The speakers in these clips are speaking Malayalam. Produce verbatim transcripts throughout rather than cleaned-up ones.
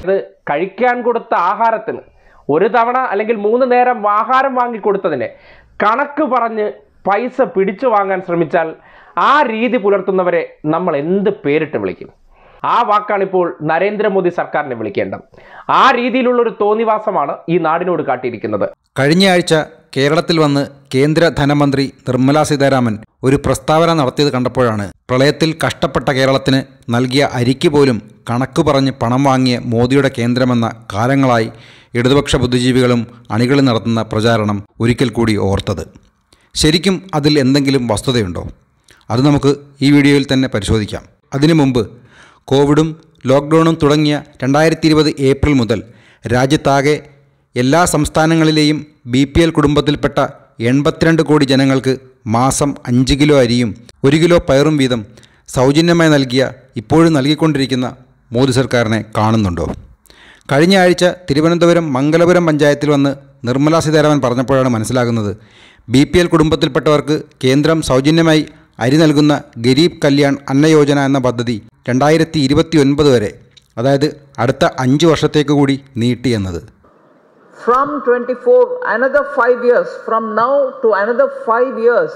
കഴിക്കാൻ കൊടുത്ത ആഹാരത്തിന് ഒരു തവണ അല്ലെങ്കിൽ മൂന്ന് നേരം ആഹാരം വാങ്ങിക്കൊടുത്തതിനെ കണക്ക് പറഞ്ഞ് പൈസ പിടിച്ചു വാങ്ങാൻ ശ്രമിച്ചാൽ ആ രീതി പുലർത്തുന്നവരെ നമ്മൾ എന്ത് പേരിട്ട് വിളിക്കും? ആ വാക്കാണിപ്പോൾ നരേന്ദ്രമോദി സർക്കാരിനെ വിളിക്കേണ്ടത്. ആ രീതിയിലുള്ളൊരു തോന്നിവാസമാണ് ഈ നാടിനോട് കാട്ടിയിരിക്കുന്നത്. കഴിഞ്ഞ ആഴ്ച കേരളത്തിൽ വന്ന് കേന്ദ്ര ധനമന്ത്രി നിർമ്മലാ സീതാരാമൻ ഒരു പ്രസ്താവന നടത്തിയത് കണ്ടപ്പോഴാണ് പ്രളയത്തിൽ കഷ്ടപ്പെട്ട കേരളത്തിന് നൽകിയ അരിക്ക് പോലും കണക്ക് പറഞ്ഞ് പണം വാങ്ങിയ മോദിയുടെ കേന്ദ്രമെന്ന കാലങ്ങളായി ഇടതുപക്ഷ ബുദ്ധിജീവികളും അണികളും നടത്തുന്ന പ്രചാരണം ഒരിക്കൽ കൂടി ഓർത്തത്. ശരിക്കും അതിൽ എന്തെങ്കിലും വസ്തുതയുണ്ടോ? അത് നമുക്ക് ഈ വീഡിയോയിൽ തന്നെ പരിശോധിക്കാം. അതിനു മുമ്പ് കോവിഡും ലോക്ക്ഡൗണും തുടങ്ങിയ രണ്ടായിരത്തി ഇരുപത് ഏപ്രിൽ മുതൽ രാജ്യത്താകെ എല്ലാ സംസ്ഥാനങ്ങളിലെയും ബി പി എൽ കുടുംബത്തിൽപ്പെട്ട എൺപത്തിരണ്ട് കോടി ജനങ്ങൾക്ക് മാസം അഞ്ച് കിലോ അരിയും ഒരു കിലോ പയറും വീതം സൗജന്യമായി നൽകിയ ഇപ്പോഴും നൽകിക്കൊണ്ടിരിക്കുന്ന മോദി സർക്കാരിനെ കാണുന്നുണ്ടോ? കഴിഞ്ഞ ആഴ്ച തിരുവനന്തപുരം മംഗലപുരം പഞ്ചായത്തിൽ വന്ന് നിർമ്മലാ സീതാരാമൻ പറഞ്ഞപ്പോഴാണ് മനസ്സിലാകുന്നത് ബി പി എൽ കുടുംബത്തിൽപ്പെട്ടവർക്ക് കേന്ദ്രം സൗജന്യമായി അരി നൽകുന്ന ഗരീബ് കല്യാൺ അന്ന യോജന എന്ന പദ്ധതി രണ്ടായിരത്തി ഇരുപത്തി ഒൻപത് വരെ, അതായത് അടുത്ത അഞ്ച് വർഷത്തേക്ക് കൂടി നീട്ടിയെന്നത്. From twenty-four, another five years, from now to another five years,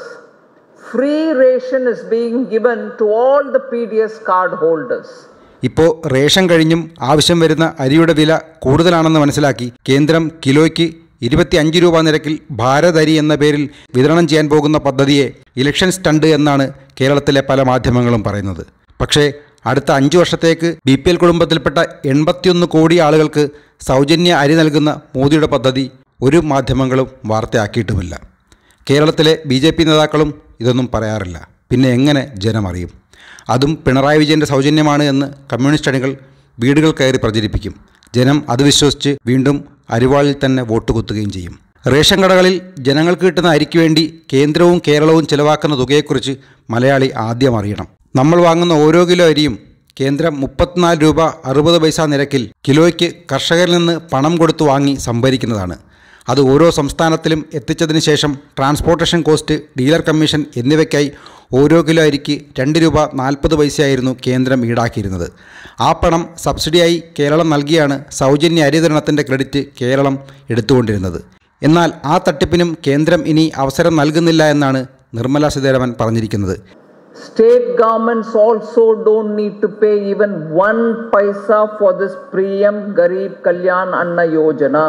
free ration is being given to all the P D S card holders. ഇപ്പോൾ റേഷൻ കഴിഞ്ഞും ആവശ്യം വരുന്ന അരിയുടെ വില കൂടുതലാണെന്ന് മനസ്സിലാക്കി കേന്ദ്രം കിലോയ്ക്ക് ഇരുപത്തി അഞ്ച് രൂപ നിരക്കിൽ ഭാരത് അരി എന്ന പേരിൽ വിതരണം ചെയ്യാൻ പോകുന്ന പദ്ധതിയെ ഇലക്ഷൻ സ്റ്റണ്ട് എന്നാണ് കേരളത്തിലെ പല മാധ്യമങ്ങളും പറയുന്നത്. പക്ഷേ അടുത്ത അഞ്ച് വർഷത്തേക്ക് ബി പി എൽ കുടുംബത്തിൽപ്പെട്ട എൺപത്തിയൊന്ന് കോടി ആളുകൾക്ക് സൗജന്യ അരി നൽകുന്ന മോദിയുടെ പദ്ധതി ഒരു മാധ്യമങ്ങളും വാർത്തയാക്കിയിട്ടുമില്ല. കേരളത്തിലെ ബി ജെ പി നേതാക്കളും ഇതൊന്നും പറയാറില്ല. പിന്നെ എങ്ങനെ ജനം അറിയും? അതും പിണറായി വിജയൻ്റെ സൗജന്യമാണ് എന്ന് കമ്മ്യൂണിസ്റ്റ് അണികൾ വീടുകൾ കയറി പ്രചരിപ്പിക്കും. ജനം അത് വിശ്വസിച്ച് വീണ്ടും അരിവാളിൽ തന്നെ വോട്ട് കുത്തുകയും ചെയ്യും. റേഷൻ കടകളിൽ ജനങ്ങൾക്ക് കിട്ടുന്ന അരിക്ക് വേണ്ടി കേന്ദ്രവും കേരളവും ചിലവാക്കുന്ന തുകയെക്കുറിച്ച് മലയാളി ആദ്യം അറിയണം. നമ്മൾ വാങ്ങുന്ന ഓരോ കിലോ അരിയും കേന്ദ്രം മുപ്പത്തിനാല് രൂപ അറുപത് പൈസ നിരക്കിൽ കിലോയ്ക്ക് കർഷകരിൽ നിന്ന് പണം കൊടുത്തു വാങ്ങി സംഭരിക്കുന്നതാണ്. അത് ഓരോ സംസ്ഥാനത്തിലും എത്തിച്ചതിന് ശേഷം ട്രാൻസ്പോർട്ടേഷൻ കോസ്റ്റ്, ഡീലർ കമ്മീഷൻ എന്നിവയ്ക്കായി ഓരോ കിലോ അരിക്ക് രണ്ട് രൂപ നാൽപ്പത് പൈസയായിരുന്നു കേന്ദ്രം ഈടാക്കിയിരുന്നത്. ആ പണം സബ്സിഡിയായി കേരളം നൽകിയാണ് സൗജന്യ അരി വിതരണത്തിൻ്റെ ക്രെഡിറ്റ് കേരളം എടുത്തുകൊണ്ടിരുന്നത്. എന്നാൽ ആ തട്ടിപ്പിനും കേന്ദ്രം ഇനി അവസരം നൽകുന്നില്ല എന്നാണ് നിർമ്മലാ സീതാരാമൻ പറഞ്ഞിരിക്കുന്നത്. State governments also don't need to pay even one paisa for this P M Garib Kalyan Anna Yojana.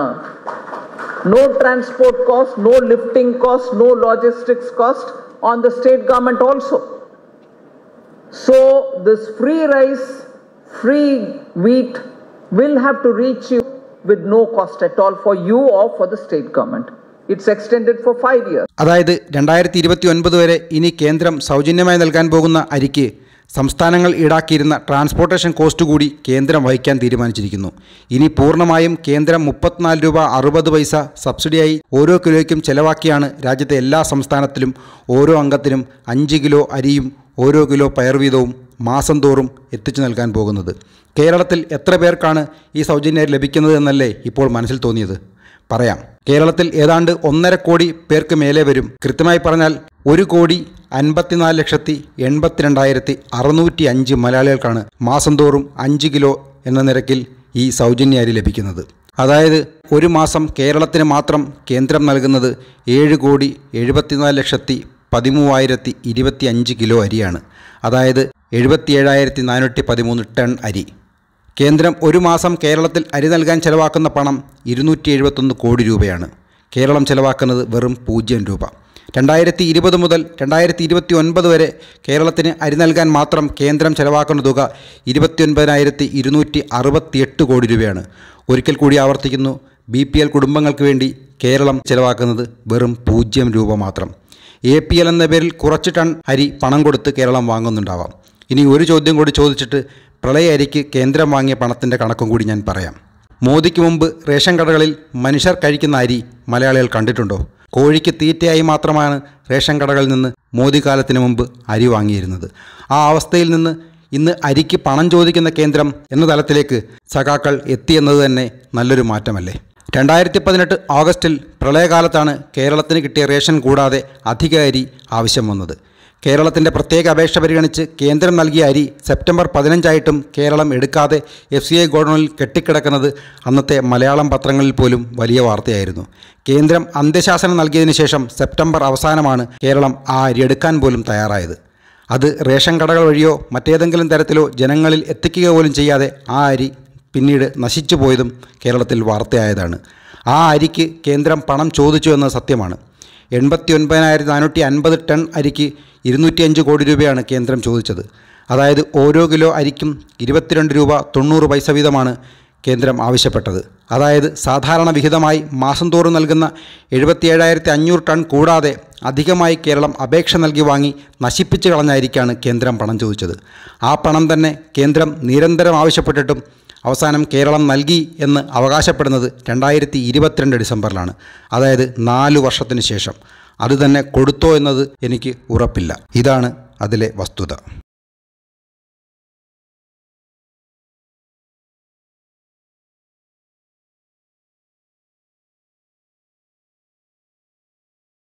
No transport cost, no lifting cost, no logistics cost on the state government also. So this free rice, free wheat will have to reach you with no cost at all for you or for the state government. It's extended for five years. അതായത് രണ്ടായിരത്തി ഇരുപത്തി ഒൻപത് വരെ ഇനി കേന്ദ്രം സൗജന്യമായി നൽകാൻ പോകുന്ന അരിക്ക് സംസ്ഥാനങ്ങൾ ഈടാക്കിയിരുന്ന ട്രാൻസ്പോർട്ടേഷൻ കോസ്റ്റ് കൂടി കേന്ദ്രം വഹിക്കാൻ തീരുമാനിച്ചിരിക്കുന്നു. ഇനി പൂർണ്ണമായും കേന്ദ്രം മുപ്പത്തിനാല് രൂപ അറുപത് പൈസ സബ്സിഡിയായി ഓരോ കിലോയ്ക്കും ചെലവാക്കിയാണ് രാജ്യത്തെ എല്ലാ സംസ്ഥാനത്തിലും ഓരോ അംഗത്തിനും അഞ്ച് കിലോ അരിയും ഓരോ കിലോ പയർ വീതവും മാസം തോറും എത്തിച്ചു നൽകാൻ പോകുന്നത്. കേരളത്തിൽ എത്ര പേർക്കാണ് ഈ സൗജന്യം ലഭിക്കുന്നത് എന്നല്ലേ ഇപ്പോൾ മനസ്സിൽ തോന്നിയത്? പറയാം. കേരളത്തിൽ ഏതാണ്ട് ഒന്നര കോടി പേർക്ക് മേലെ വരും. കൃത്യമായി പറഞ്ഞാൽ ഒരു കോടി അൻപത്തിനാല് ലക്ഷത്തി എൺപത്തിരണ്ടായിരത്തി അറുന്നൂറ്റി അഞ്ച് മലയാളികൾക്കാണ് മാസം തോറും അഞ്ച് കിലോ എന്ന നിരക്കിൽ ഈ സൗജന്യ അരി ലഭിക്കുന്നത്. അതായത് ഒരു മാസം കേരളത്തിന് മാത്രം കേന്ദ്രം നൽകുന്നത് ഏഴ് കോടി എഴുപത്തിനാല് ലക്ഷത്തി പതിമൂവായിരത്തി ഇരുപത്തി അഞ്ച് കിലോ അരിയാണ്. അതായത് എഴുപത്തി ഏഴായിരത്തി നാനൂറ്റി പതിമൂന്ന് ടൺ അരി. കേന്ദ്രം ഒരു മാസം കേരളത്തിൽ അരി നൽകാൻ ചെലവാക്കുന്ന പണം ഇരുന്നൂറ്റി എഴുപത്തൊന്ന് കോടി രൂപയാണ്. കേരളം ചെലവാക്കുന്നത് വെറും പൂജ്യം രൂപ. രണ്ടായിരത്തി ഇരുപത് മുതൽ രണ്ടായിരത്തി ഇരുപത്തി ഒൻപത് വരെ കേരളത്തിന് അരി നൽകാൻ മാത്രം കേന്ദ്രം ചെലവാക്കുന്ന തുക ഇരുപത്തി ഒൻപതിനായിരത്തി ഇരുന്നൂറ്റി അറുപത്തി എട്ട് കോടി രൂപയാണ്. ഒരിക്കൽ കൂടി ആവർത്തിക്കുന്നു, ബി പി എൽ കുടുംബങ്ങൾക്ക് വേണ്ടി കേരളം ചെലവാക്കുന്നത് വെറും പൂജ്യം രൂപ മാത്രം. എ പി എൽ എന്ന പേരിൽ കുറച്ച് ടൺ അരി പണം കൊടുത്ത് കേരളം വാങ്ങുന്നുണ്ടാവാം. ഇനി ഒരു ചോദ്യം കൂടി ചോദിച്ചിട്ട് പ്രളയ അരിക്ക് കേന്ദ്രം വാങ്ങിയ പണത്തിൻ്റെ കണക്കും കൂടി ഞാൻ പറയാം. മോദിക്ക് മുമ്പ് റേഷൻ കടകളിൽ മനുഷ്യർ കഴിക്കുന്ന അരി മലയാളികൾ കണ്ടിട്ടുണ്ടോ? കോഴിക്ക് തീറ്റയായി മാത്രമാണ് റേഷൻ കടകളിൽ നിന്ന് മോദി കാലത്തിന് മുമ്പ് അരി വാങ്ങിയിരുന്നത്. ആ അവസ്ഥയിൽ നിന്ന് ഇന്ന് അരിക്ക് പണം ചോദിക്കുന്ന കേന്ദ്രം എന്ന തലത്തിലേക്ക് സഖാക്കൾ എത്തിയെന്നത് തന്നെ നല്ലൊരു മാറ്റമല്ലേ? രണ്ടായിരത്തി പതിനെട്ട് ഓഗസ്റ്റിൽ പ്രളയകാലത്താണ് കേരളത്തിന് കിട്ടിയ റേഷൻ കൂടാതെ അധിക അരി ആവശ്യം വന്നത്. കേരളത്തിൻ്റെ പ്രത്യേക അപേക്ഷ പരിഗണിച്ച് കേന്ദ്രം നൽകിയ അരി സെപ്റ്റംബർ പതിനഞ്ചായിട്ടും കേരളം എടുക്കാതെ എഫ് സി ഐ ഗോഡൌണിൽ കെട്ടിക്കിടക്കുന്നത് അന്നത്തെ മലയാളം പത്രങ്ങളിൽ പോലും വലിയ വാർത്തയായിരുന്നു. കേന്ദ്രം അന്ത്യശാസനം നൽകിയതിനു ശേഷം സെപ്റ്റംബർ അവസാനമാണ് കേരളം ആ അരി എടുക്കാൻ പോലും തയ്യാറായത്. അത് റേഷൻ കടകൾ വഴിയോ മറ്റേതെങ്കിലും തരത്തിലോ ജനങ്ങളിൽ എത്തിക്കുക പോലും ചെയ്യാതെ ആ അരി പിന്നീട് നശിച്ചു പോയതും കേരളത്തിൽ വാർത്തയായതാണ്. ആ അരിക്ക് കേന്ദ്രം പണം ചോദിച്ചു എന്നത് സത്യമാണ്. എൺപത്തി ഒൻപതിനായിരത്തി നാനൂറ്റി അൻപത് ടൺ അരിക്ക് ഇരുന്നൂറ്റിയഞ്ച് കോടി രൂപയാണ് കേന്ദ്രം ചോദിച്ചത്. അതായത് ഓരോ കിലോ അരിക്കും ഇരുപത്തിരണ്ട് രൂപ തൊണ്ണൂറ് പൈസ വീതമാണ് കേന്ദ്രം ആവശ്യപ്പെട്ടത്. അതായത് സാധാരണ വിഹിതമായി മാസം തോറും നൽകുന്ന എഴുപത്തി ഏഴായിരത്തി അഞ്ഞൂറ് ടൺ കൂടാതെ അധികമായി കേരളം അപേക്ഷ നൽകി വാങ്ങി നശിപ്പിച്ച് കളഞ്ഞ അരിക്കാണ് കേന്ദ്രം പണം ചോദിച്ചത്. ആ പണം തന്നെ കേന്ദ്രം നിരന്തരം ആവശ്യപ്പെട്ടിട്ടും അവസാനം കേരളം നൽകി എന്ന് അവകാശപ്പെടുന്നത് രണ്ടായിരത്തി ഇരുപത്തിരണ്ട് ഡിസംബറിലാണ്. അതായത് നാലു വർഷത്തിന് ശേഷം. അത് തന്നെ കൊടുത്തോ എന്നത് എനിക്ക് ഉറപ്പില്ല. ഇതാണ് അതിലെ വസ്തുത.